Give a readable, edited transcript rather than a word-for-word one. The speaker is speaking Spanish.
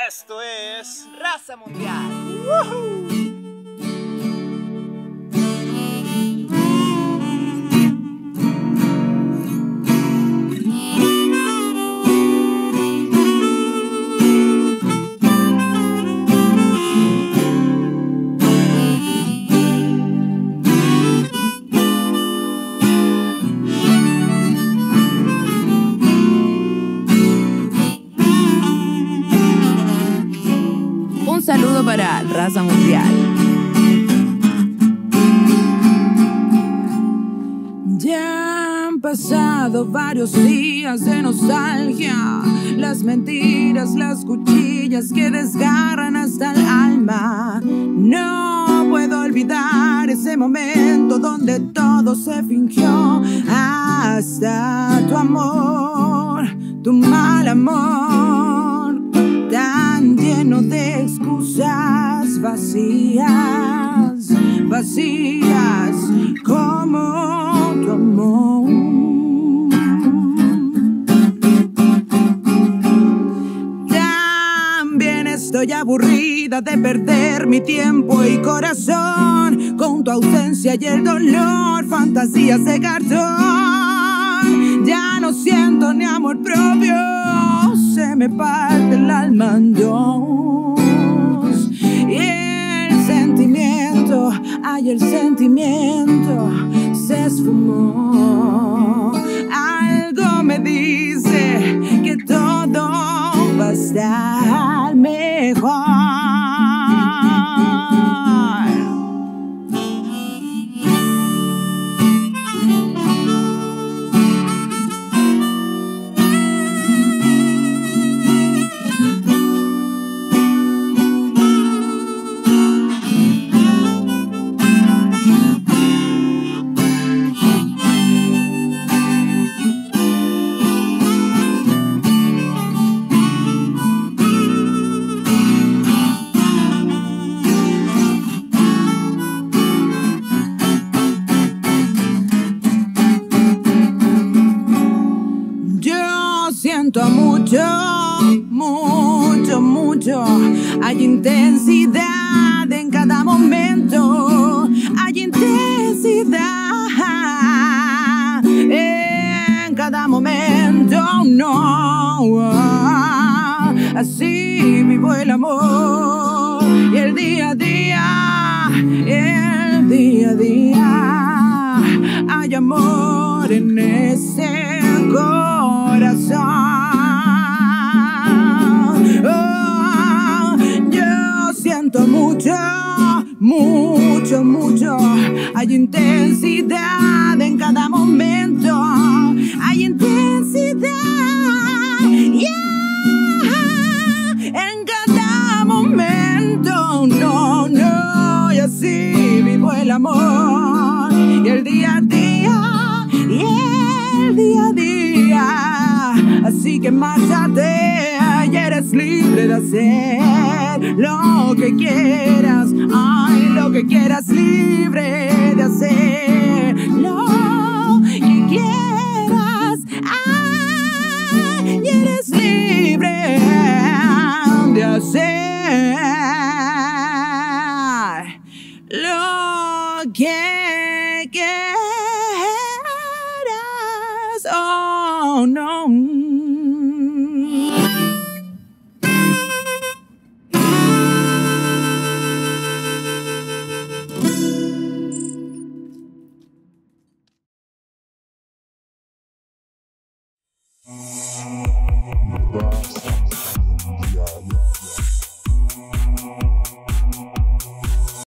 Esto es Raza Mundial. ¡Woohoo! Un saludo para Raza Mundial. Ya han pasado varios días de nostalgia, las mentiras, las cuchillas que desgarran hasta el alma. No puedo olvidar ese momento donde todo se fingió, hasta tu amor, tu mal amor, tan lleno de excusas vacías, vacías como tu amor. También estoy aburrida de perder mi tiempo y corazón con tu ausencia y el dolor, fantasías de cartón. Ya no siento ni amor propio, se me parte el alma en dos. Y el sentimiento, ay, el sentimiento se esfumó. Algo me dice que todo va a estar mejor. Siento mucho, mucho, mucho. Hay intensidad en cada momento. Hay intensidad en cada momento. No, así vivo el amor. Y el día a día, el día a día, hay amor en ese corazón. Oh, yo siento mucho, mucho, mucho. Hay intensidad en cada momento. Hay intensidad, yeah, en cada momento. No, no, y así vivo el amor. Y el día a día, y el día a día. Así que márchate, y eres libre de hacer lo que quieras. Ay, lo que quieras, libre de hacer lo que quieras. Ay, y eres libre de hacer lo que quieras. Oh, no.